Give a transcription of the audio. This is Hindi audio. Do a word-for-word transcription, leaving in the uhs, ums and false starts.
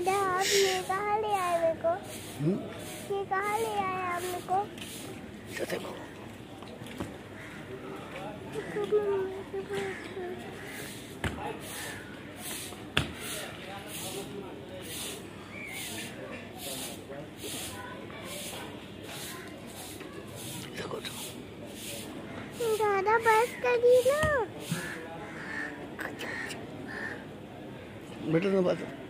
दादा आप ये कहाँ ले आए मेरे को? हम्म? ये कहाँ ले आए आप मेरे को? तो देखो देखो तो दादा बस करिए ना। बेटा ना बात